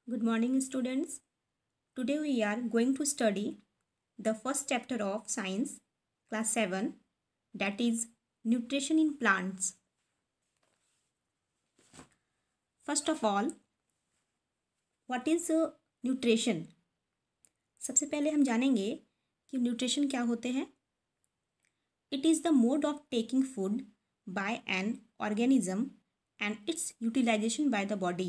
Good morning, students. Today we are going to study the first chapter of Science, Class 7, that is Nutrition in Plants. First of all, what is nutrition? सबसे पहले हम जानेंगे कि nutrition क्या होते हैं. It is the mode of taking food by an organism and its utilization by the body.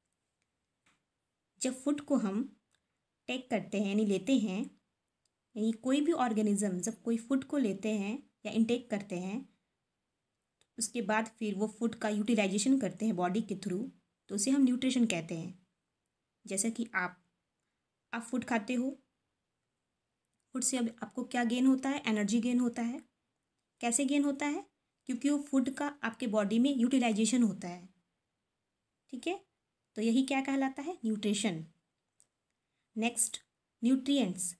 जब food को हम टेक करते हैं यानी लेते हैं, यानी कोई भी ऑर्गेनिज्म जब कोई फूड को लेते हैं या इनटेक करते हैं, उसके बाद फिर वो फूड का यूटिलाइजेशन करते हैं बॉडी के थ्रू, तो उसे हम न्यूट्रिशन कहते हैं. जैसे कि आप फूड खाते हो, फूड से अब आपको क्या गेन होता है? एनर्जी गेन होता है. कैसे गेन होता है? क्योंकि वो फूड का आपके बॉडी में यूटिलाइजेशन होता है. ठीक है, तो यही क्या कहलाता है? Nutrition. Next, nutrients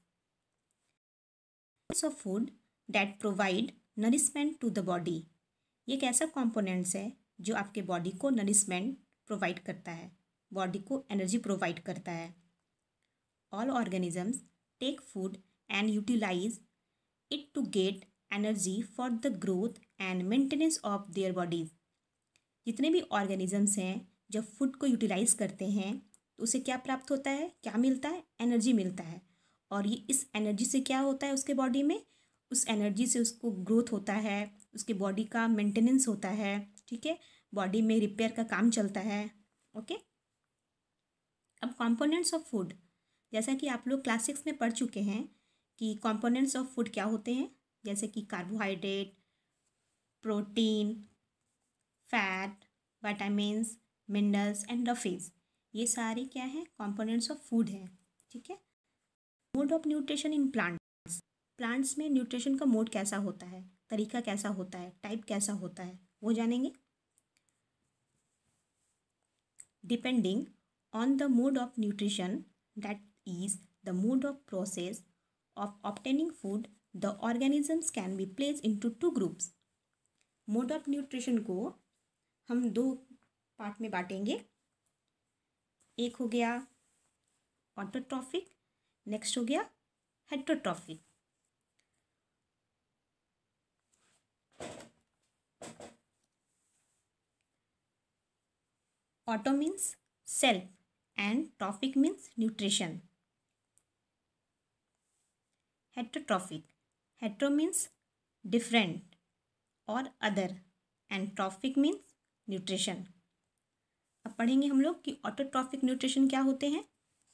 of food that provide nourishment to the body. ये एक ऐसा कॉम्पोनेंट्स है जो आपके बॉडी को नरिशमेंट प्रोवाइड करता है, बॉडी को एनर्जी प्रोवाइड करता है. All organisms take food and utilize it to get energy for the growth and maintenance of their bodies. जितने भी ऑर्गेनिजम्स हैं जब फूड को यूटिलाइज करते हैं तो उसे क्या प्राप्त होता है? क्या मिलता है? एनर्जी मिलता है. और ये इस एनर्जी से क्या होता है उसके बॉडी में? उस एनर्जी से उसको ग्रोथ होता है, उसके बॉडी का मेंटेनेंस होता है. ठीक है, बॉडी में रिपेयर का काम चलता है. ओके, अब कंपोनेंट्स ऑफ फूड, जैसा कि आप लोग क्लास 6 में पढ़ चुके हैं कि कंपोनेंट्स ऑफ फूड क्या होते हैं. जैसे कि carbohydrate, protein, fat, vitamins, minerals and roughage, ये सारे क्या हैं? कंपोनेंट्स ऑफ फूड हैं. ठीक है. Mode of nutrition in plants. Plants में न्यूट्रिशन का मोड कैसा होता है, तरीका कैसा होता है, टाइप कैसा होता है, वो जानेंगे. Depending on the mode of nutrition, that is the mode of process of obtaining food, the organisms can be placed into two groups. Mode of nutrition को हम दो पार्ट में बांटेंगे. एक हो गया ऑटोट्रॉफिक, नेक्स्ट हो गया heterotrophic. Auto means self and trophic means nutrition. Heterotrophic, hetero means different और other and trophic means nutrition. अब पढ़ेंगे हम लोग कि ऑटोट्रॉफिक न्यूट्रिशन क्या होते हैं.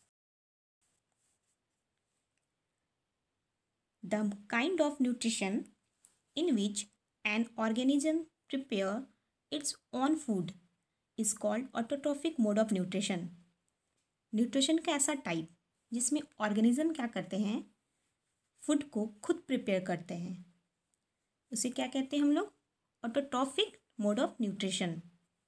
The kind of nutrition in which an organism prepare its own food is called autotrophic mode of nutrition. Nutrition का ऐसा टाइप जिसमें ऑर्गेनिज्म क्या करते हैं? फूड को खुद प्रिपेयर करते हैं, उसे क्या कहते हैं हम लोग? Autotrophic mode of nutrition.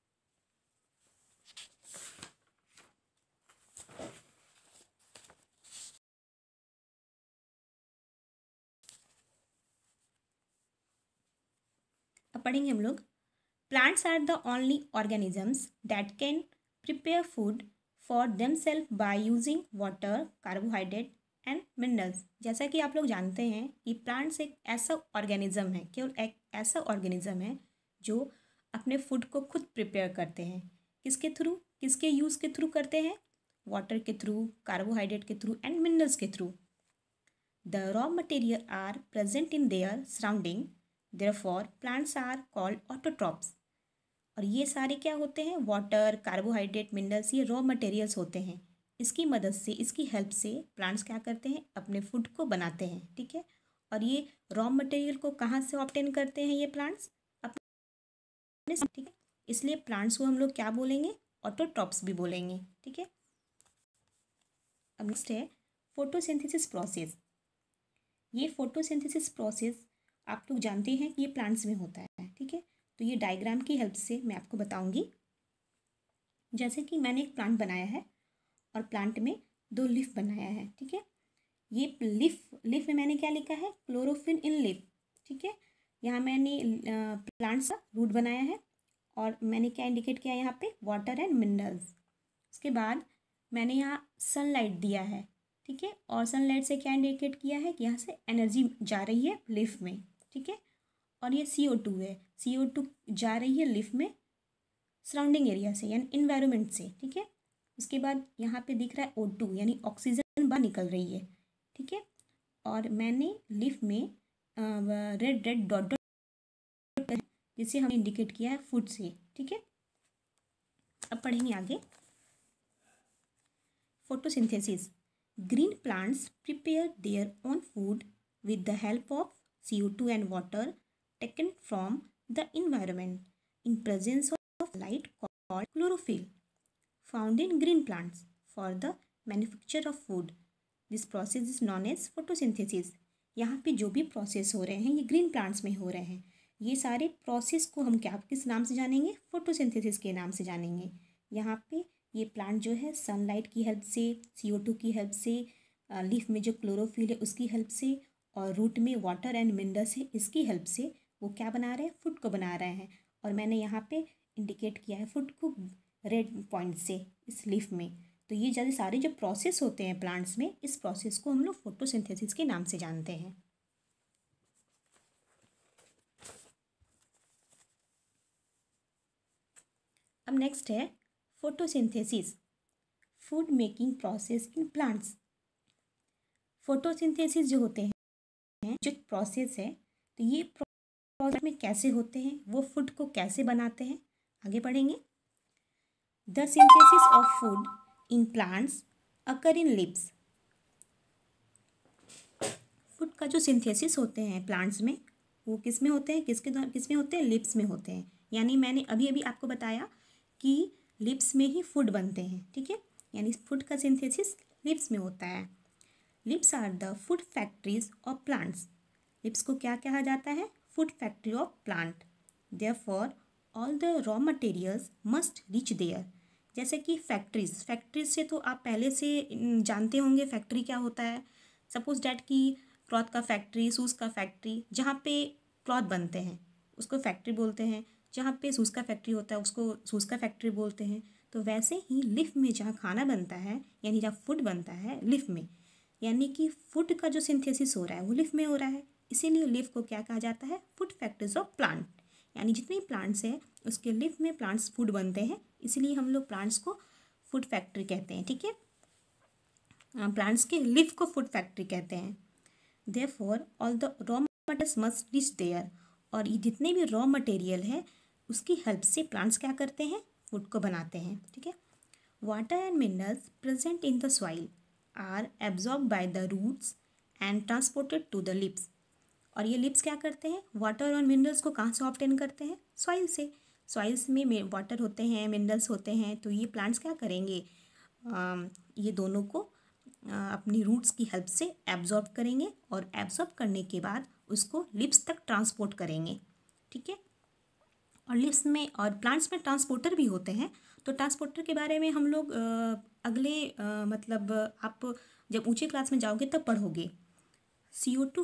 अब पढ़ेंगे हम लोग. Plants are the only organisms that can prepare food for themselves by using water, carbohydrate and minerals. जैसा कि आप लोग जानते हैं कि प्लांट्स एक ऐसा ऑर्गेनिज्म है, केवल एक ऐसा ऑर्गेनिज्म है जो अपने फूड को खुद प्रिपेयर करते हैं. किसके थ्रू? किसके यूज़ के थ्रू करते हैं? वाटर के थ्रू, कार्बोहाइड्रेट के थ्रू एंड मिनरल्स के through. The raw material are present in their surrounding, therefore plants are called autotrophs. और ये सारे क्या होते हैं? वाटर, कार्बोहाइड्रेट, मिनरल्स, ये रॉ मटेरियल्स होते हैं. इसकी मदद से, इसकी हेल्प से प्लांट्स क्या करते हैं? अपने फूड को बनाते हैं. ठीक है, और ये रॉ मटेरियल को कहाँ से ऑब्टेन करते हैं ये प्लांट्स? अपने. ठीक है, इसलिए प्लांट्स को हम लोग क्या बोलेंगे? ऑटोट्रॉप्स भी बोलेंगे. ठीक है. अब नेक्स्ट है फोटोसिंथेसिस प्रोसेस. ये फोटोसिंथेसिस प्रोसेस आप लोग जानते हैं कि ये प्लांट्स में होता है. ठीक है, तो ये डायग्राम की हेल्प से मैं आपको बताऊंगी. जैसे कि मैंने एक प्लांट बनाया है और प्लांट में 2 लीफ बनाया है. ठीक है, ये लीफ में मैंने क्या लिखा है? Chlorophyll in leaf. ठीक है, यहाँ मैंने प्लांट्स का रूट बनाया है और मैंने क्या इंडिकेट किया यहाँ पे? Water and minerals. उसके बाद मैंने यहाँ सनलाइट दिया है, ठीक है, और सनलाइट से क्या इंडिकेट किया है कि यहाँ से एनर्जी जा रही है लीफ में, ठीक है। और ये CO2 है, CO2 जा रही है लीफ में सराउंडिंग एरिया से यानी इन्वायरमेंट से, ठीक है। उसके बाद यहाँ पे दिख रहा है O2 यानी ऑक्सीजन बाहर निकल रही है, ठीक है। और मैंने लीफ में रेड रेड डॉट डॉट जिसे हमने इंडिकेट किया है फूड से, ठीक है। अब पढ़ेंगे आगे। Photosynthesis. Green plants prepare their own food with the help of CO2 and water taken from the environment in presence of light called chlorophyll found in green plants for the manufacture of food. This process is known as photosynthesis. यहाँ पे जो भी process हो रहे हैं ये green plants में हो रहे हैं। ये सारे प्रोसेस को हम क्या किस नाम से जानेंगे? फोटोसिंथेसिस के नाम से जानेंगे। यहाँ पे ये प्लांट जो है सनलाइट की हेल्प से, CO2 की हेल्प से, लीफ में जो क्लोरोफिल है उसकी हेल्प से, और रूट में वाटर एंड मिनरल्स है इसकी हेल्प से वो क्या बना रहे हैं? फूड को बना रहे हैं। और मैंने यहाँ पे इंडिकेट किया है फूड को रेड पॉइंट से इस लीफ में। तो ये जैसे सारे जो प्रोसेस होते हैं प्लांट्स में, इस प्रोसेस को हम लोग फोटोसिंथेसिस के नाम से जानते हैं। अब नेक्स्ट है photosynthesis, food making process in plants. Photosynthesis जो होते हैं जो प्रोसेस है, तो ये प्रोसेस में कैसे होते हैं, वो फूड को कैसे बनाते हैं, आगे पढ़ेंगे। The synthesis of food in plants occur in leaves. Food का जो सिंथेसिस होते हैं प्लांट्स में वो किस में होते हैं, किस में होते हैं? लीव्स में होते हैं। यानी मैंने अभी अभी आपको बताया कि लीव्स में ही फूड बनते हैं, ठीक है। यानी फूड का सिंथेसिस लीव्स में होता है। Leaves are the food factories of plants. Leaves को क्या कहा जाता है? Food factory of plant. Therefore all the raw materials must reach there. जैसे कि फैक्ट्रीज से तो आप पहले से जानते होंगे फैक्ट्री क्या होता है। सपोज डैट कि क्लॉथ का फैक्ट्री, शूज़ का फैक्ट्री, जहाँ पे क्लॉथ बनते हैं उसको फैक्ट्री बोलते हैं। जहाँ पे शूज़ का फैक्ट्री होता है उसको शूज़ का फैक्ट्री बोलते हैं। तो वैसे ही लीफ में जहाँ खाना बनता है यानी जहाँ फूड बनता है लीफ में, यानी कि फूड का जो सिंथेसिस हो रहा है वो लीफ में हो रहा है। इसीलिए लीफ को क्या कहा जाता है? Food factories of plant. यानी जितनी प्लांट्स हैं उसके लीफ में प्लांट्स फूड बनते हैं, इसीलिए हम लोग प्लांट्स को फूड फैक्ट्री कहते हैं, ठीक है। प्लांट्स के लीफ को फूड फैक्ट्री कहते हैं। Therefore all the raw materials must reach there. और ये जितने भी रॉ मटेरियल है उसकी हेल्प से प्लांट्स क्या करते हैं? फूड को बनाते हैं, ठीक है। Water and minerals present in the soil are absorb by the roots and transported to the leaves. और ये लिप्स क्या करते हैं? वाटर और मिनरल्स को कहाँ से ऑब्टेन करते हैं? सॉइल से। सॉइल्स में वाटर होते हैं, मिनरल्स होते हैं, तो ये प्लांट्स क्या करेंगे? ये दोनों को अपनी रूट्स की हेल्प से एब्जॉर्ब करेंगे और एब्जॉर्ब करने के बाद उसको लिप्स तक ट्रांसपोर्ट करेंगे, ठीक है। और लिप्स में और प्लांट्स में ट्रांसपोर्टर भी होते हैं। तो ट्रांसपोर्टर के बारे में हम लोग अगले मतलब आप जब ऊंचे क्लास में जाओगे तब पढ़ोगे। CO2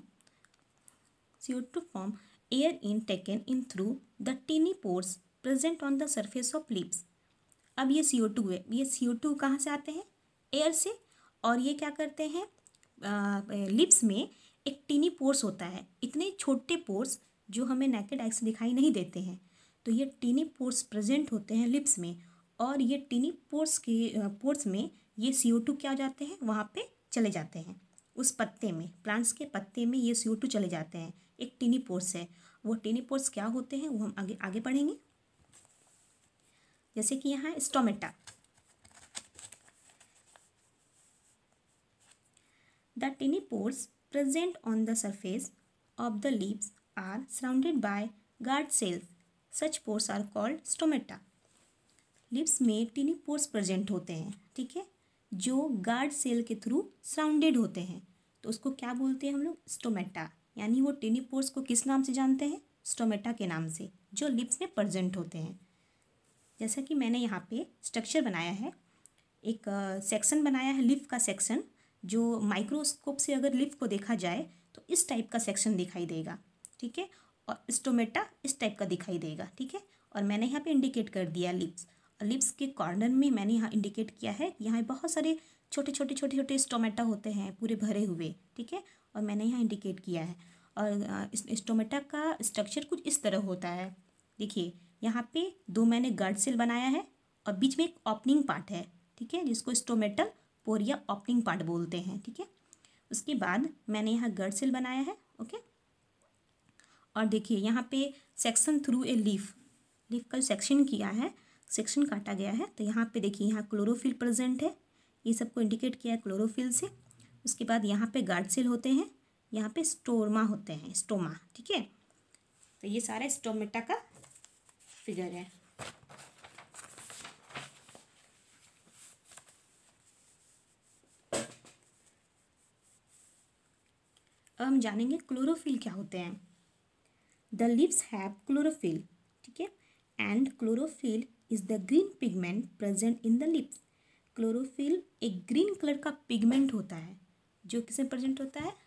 form air in taken in through the tiny pores present on the surface of leaves। अब ये CO2 है, ये CO2 कहाँ से आते हैं? एयर से। और ये क्या करते हैं? लिप्स में एक टीनी पोर्स होता है, इतने छोटे पोर्स जो हमें नेकेड आई से दिखाई नहीं देते हैं। तो ये टीनी पोर्स प्रेजेंट होते हैं लिप्स में, और ये टीनी पोर्स में ये CO2 क्या हो जाते हैं? वहाँ पे चले जाते हैं उस पत्ते में, प्लांट्स के पत्ते में ये CO2 चले जाते हैं। एक टीनी पोर्स है, वो टीनी पोर्स क्या होते हैं वो हम आगे आगे पढ़ेंगे। जैसे कि यहाँ stomata. The tiny pores present on the surface of the leaves are surrounded by guard cells. Such pores are called stomata. Leaves में टीनी पोर्स प्रेजेंट होते हैं, ठीक है, जो गार्ड सेल के थ्रू सराउंडेड होते हैं। तो उसको क्या बोलते हैं हम लोग? स्टोमेटा। यानी वो टीनी पोर्स को किस नाम से जानते हैं? स्टोमेटा के नाम से, जो लिप्स में प्रेजेंट होते हैं। जैसा कि मैंने यहाँ पे स्ट्रक्चर बनाया है, एक सेक्शन बनाया है लिफ का सेक्शन, जो माइक्रोस्कोप से अगर लिफ को देखा जाए तो इस टाइप का सेक्शन दिखाई देगा, ठीक है। और स्टोमेटा इस टाइप का दिखाई देगा, ठीक है। और मैंने यहाँ पे इंडिकेट कर दिया लिप्स। लिप्स के कॉर्नर में मैंने यहाँ इंडिकेट किया है, यहाँ बहुत सारे छोटे छोटे स्टोमेटा होते हैं पूरे भरे हुए, ठीक है, और मैंने यहाँ इंडिकेट किया है। और इस स्टोमेटा का स्ट्रक्चर कुछ इस तरह होता है। देखिए यहाँ पे 2 मैंने गार्ड सेल बनाया है और बीच में एक ओपनिंग पार्ट है, ठीक है, जिसको स्टोमेटल पोरिया ओपनिंग पार्ट बोलते हैं, ठीक है। उसके बाद मैंने यहाँ गार्ड सेल बनाया है, ओके। और देखिए यहाँ पे सेक्शन थ्रू ए लीफ का सेक्शन किया है, सेक्शन काटा गया है। तो यहाँ पे देखिए यहाँ क्लोरोफिल प्रेजेंट है, ये सबको इंडिकेट किया है क्लोरोफिल से। उसके बाद यहाँ पे गार्ड सेल होते हैं, यहाँ पे स्टोरमा होते हैं, स्टोमा, ठीक है। तो ये सारा स्टोमेटा का फिगर है। अब हम जानेंगे क्लोरोफिल क्या होते हैं। द लिव्स हैव क्लोरोफिल, ठीक है, and chlorophyll is the green pigment present in the leaves. Chlorophyll एक ग्रीन कलर का पिगमेंट होता है जो किसमें प्रेजेंट होता है,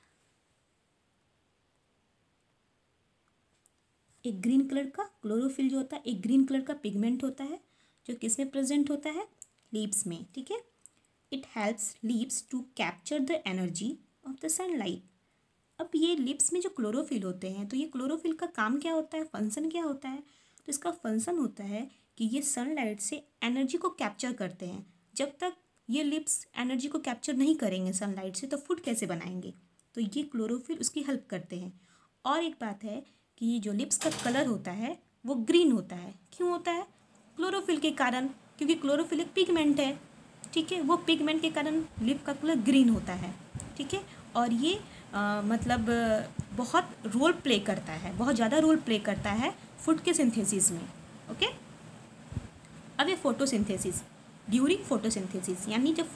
एक ग्रीन कलर का क्लोरोफिल जो होता है एक ग्रीन कलर का पिगमेंट होता है जो किसमें प्रेजेंट होता है, लीव्स में, ठीक है। It helps leaves to capture the energy of the sunlight. अब ये लिप्स में जो क्लोरोफिल होते हैं, तो ये क्लोरोफिल का काम क्या होता है, फंक्शन क्या होता है, तो इसका फंक्शन होता है कि ये सनलाइट से एनर्जी को कैप्चर करते हैं। जब तक ये लिप्स एनर्जी को कैप्चर नहीं करेंगे सनलाइट से, तो फूड कैसे बनाएंगे, तो ये क्लोरोफिल उसकी हेल्प करते हैं। और एक बात है कि ये जो लिप्स का कलर होता है वो ग्रीन होता है। क्यों होता है, क्लोरोफिल के कारण, क्योंकि क्लोरोफिल एक पिगमेंट है, ठीक है, वो पिगमेंट के कारण लिप का कलर ग्रीन होता है, ठीक है। और ये मतलब बहुत रोल प्ले करता है, बहुत ज़्यादा रोल प्ले करता है फूड के सिंथेसिस में, ओके। अब ये फोटोसिंथेसिस, ड्यूरिंग फोटोसिंथेसिस यानी जब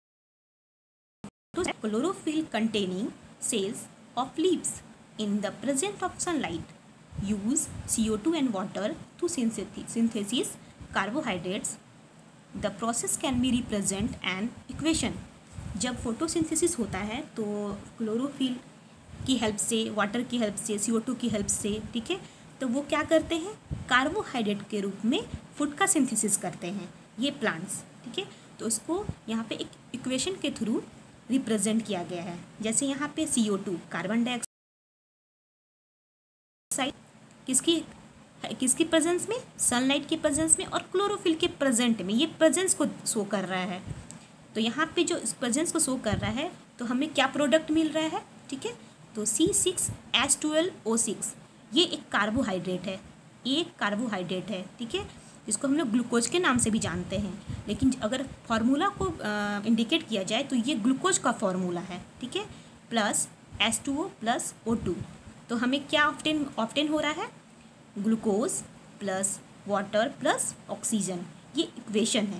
chlorophyll containing cells of leaves in the presence of sunlight use CO2 and water to synthesis carbohydrates. The process can be represent an equation. जब photosynthesis होता है तो क्लोरोफिल की हेल्प से, वाटर की help से, CO2 की हेल्प से, ठीक है, तो वो क्या करते हैं, कार्बोहाइड्रेट के रूप में फूड का सिंथेसिस करते हैं ये प्लांट्स, ठीक है। तो उसको यहाँ पे एक इक्वेशन के थ्रू रिप्रेजेंट किया गया है। जैसे यहाँ पे CO2 कार्बन डाइऑक्साइड किसकी प्रेजेंस में, सनलाइट की प्रेजेंस में, और क्लोरोफिल के प्रेजेंट में, ये प्रेजेंस को शो कर रहा है। तो यहाँ पे जो प्रेजेंस को शो कर रहा है तो हमें क्या प्रोडक्ट मिल रहा है, ठीक है, तो C6H12O6 ये एक कार्बोहाइड्रेट है, ये एक कार्बोहाइड्रेट है, ठीक है, इसको हम लोग ग्लूकोज के नाम से भी जानते हैं। लेकिन अगर फार्मूला को इंडिकेट किया जाए तो ये ग्लूकोज का फार्मूला है, ठीक है, प्लस H2O प्लस O2। तो हमें क्या ऑब्टेन हो रहा है, glucose plus water plus oxygen, ये इक्वेशन है।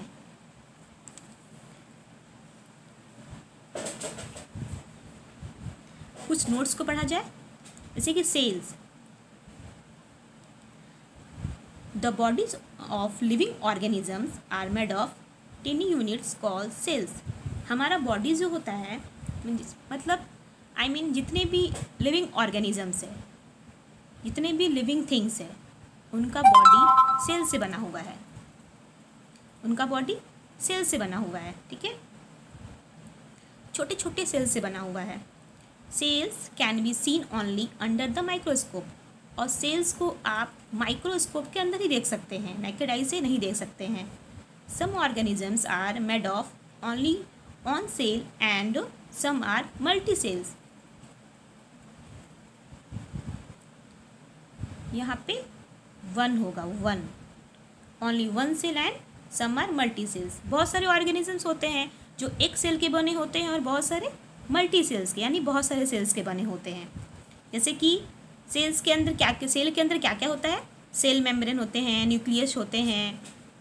कुछ नोट्स को पढ़ा जाए, जैसे कि cells, the bodies of living organisms are made of tiny units called cells. हमारा बॉडी जो होता है, मतलब जितने भी लिविंग ऑर्गेनिजम्स है, जितने भी लिविंग थिंग्स है, उनका बॉडी सेल से बना हुआ है, उनका बॉडी सेल से बना हुआ है, ठीक है, छोटे छोटे सेल से बना हुआ है। Cells can be seen only under the microscope, और सेल्स को आप माइक्रोस्कोप के अंदर ही देख सकते हैं, नेकेड आई से नहीं देख सकते हैं। Some organisms are made of only one cell and some are multi cells. यहाँ पे 1 होगा, 1 only 1 cell and some are multi cells. बहुत सारे ऑर्गेनिजम्स होते हैं जो एक सेल के बने होते हैं और बहुत सारे मल्टी सेल्स के, यानी बहुत सारे सेल्स के बने होते हैं। जैसे कि सेल्स के अंदर सेल के अंदर क्या क्या होता है, सेल मेम्ब्रेन होते हैं, न्यूक्लियस होते हैं,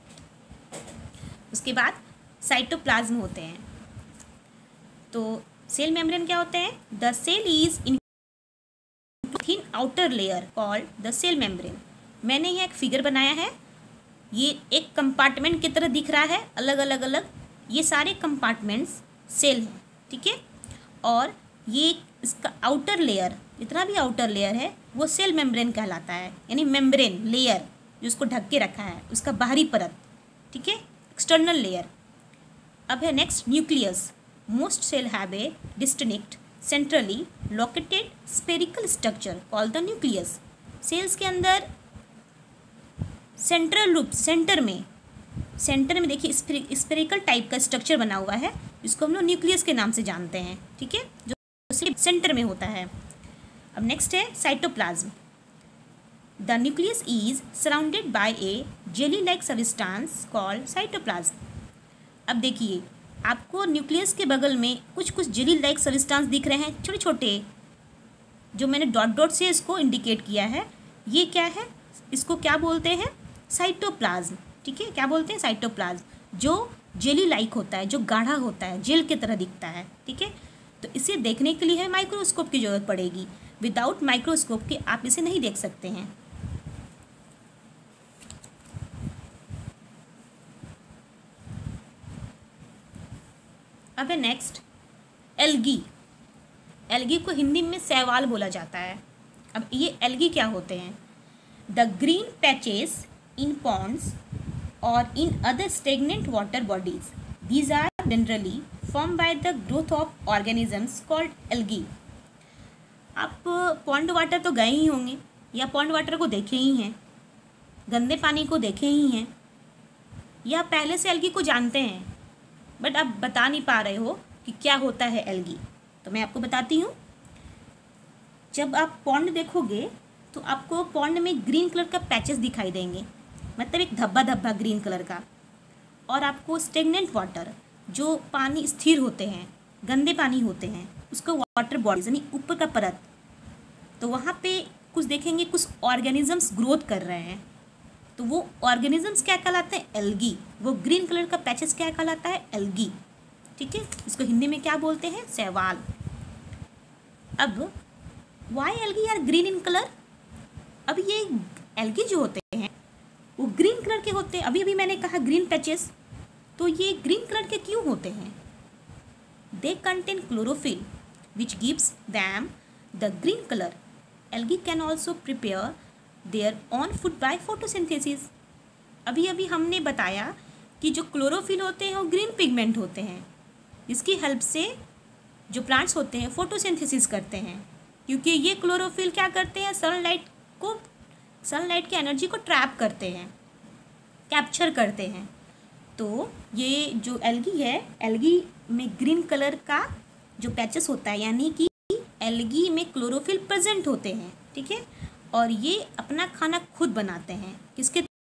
उसके बाद साइटोप्लाज्म होते हैं। तो सेल मेम्ब्रेन क्या होते हैं, the cell is in thin outer layer called the cell membrane. मैंने यहाँ एक फिगर बनाया है, ये एक कंपार्टमेंट की तरह दिख रहा है, अलग अलग ये सारे कंपार्टमेंट्स सेल हैं, ठीक है। और ये इसका आउटर लेयर, जितना भी आउटर लेयर है वो सेल मेम्ब्रेन कहलाता है, यानी मेम्ब्रेन लेयर जो उसको ढक के रखा है, उसका बाहरी परत, ठीक है, एक्सटर्नल लेयर। अब है next nucleus. Most cell have a distinct centrally located spherical structure called the nucleus. Cells के अंदर सेंट्रल रूप सेंटर में देखिए स्पेरिकल टाइप का स्ट्रक्चर बना हुआ है, जिसको हम लोग न्यूक्लियस के नाम से जानते हैं, ठीक है, जो सेंटर में होता है। अब नेक्स्ट है cytoplasm. The nucleus is surrounded by a jelly like substance called cytoplasm. अब देखिए आपको न्यूक्लियस के बगल में कुछ कुछ जेली लाइक सब्सटेंस दिख रहे हैं, छोटे छोटे, जो मैंने डॉट डॉट से इसको इंडिकेट किया है। ये क्या है, इसको क्या बोलते हैं, साइटोप्लाज्म, ठीक है, क्या बोलते हैं, साइटोप्लाज्म, जो जेली लाइक होता है, जो गाढ़ा होता है, जेल की तरह दिखता है, ठीक है। तो इसे देखने के लिए माइक्रोस्कोप की ज़रूरत पड़ेगी। विदाउट माइक्रोस्कोप के आप इसे नहीं देख सकते हैं। अब है नेक्स्ट एल्गी। एल्गी को हिंदी में शैवाल बोला जाता है। अब ये एल्गी क्या होते हैं, the green patches in ponds और in other stagnant water bodies, these are generally form by the growth of organisms called algae. आप पॉन्ड वाटर तो गए ही होंगे या पॉन्ड वाटर को देखे ही हैं, गंदे पानी को देखे ही हैं, या पहले से एल्गी को जानते हैं, बट आप बता नहीं पा रहे हो कि क्या होता है एल्गी। तो मैं आपको बताती हूँ। जब आप पॉन्ड देखोगे तो आपको पॉन्ड में ग्रीन कलर का पैचेस दिखाई देंगे, मतलब एक धब्बा धब्बा ग्रीन कलर का। और आपको स्टेगनेंट वाटर, जो पानी स्थिर होते हैं, गंदे पानी होते हैं, उसको वाटर बॉडीज यानी ऊपर का परत, तो वहाँ पे कुछ देखेंगे, कुछ ऑर्गेनिजम्स ग्रोथ कर रहे हैं। तो वो ऑर्गेनिजम्स क्या कहलाते हैं, एल्गी। वो ग्रीन कलर का पैचेस क्या कहलाता है, एल्गी, ठीक है। इसको हिंदी में क्या बोलते हैं, शैवाल। अब why algae are green in colour. अब ये एल्गी जो होते हैं वो ग्रीन कलर के होते हैं। अभी अभी मैंने कहा ग्रीन पैचेस, तो ये ग्रीन कलर के क्यों होते हैं, they contain chlorophyll which gives them the green colour. Algae can also prepare their own food by photosynthesis. अभी अभी हमने बताया कि जो क्लोरोफिल होते हैं वो ग्रीन पिगमेंट होते हैं, जिसकी हेल्प से जो प्लांट्स होते हैं फोटोसिंथेसिस करते हैं, क्योंकि ये क्लोरोफिल क्या करते हैं, सनलाइट की एनर्जी को ट्रैप करते हैं, कैप्चर करते हैं। तो ये जो एल्गी है, एल्गी में ग्रीन कलर का जो पैचेस होता है, यानी कि एल्गी में क्लोरोफिल प्रेजेंट होते हैं, ठीक है। और ये अपना खाना खुद बनाते हैं, किसके